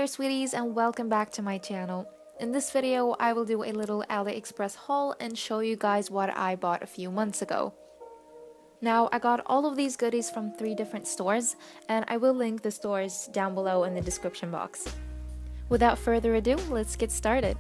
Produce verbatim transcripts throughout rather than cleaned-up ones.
sweeties, and welcome back to my channel. In this video, I will do a little AliExpress haul and show you guys what I bought a few months ago. Now, I got all of these goodies from three different stores, and I will link the stores down below in the description box. Without further ado, let's get started.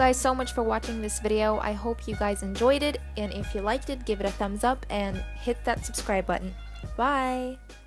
guys so much for watching this video. I hope you guys enjoyed it, and if you liked it, give it a thumbs up and hit that subscribe button. Bye!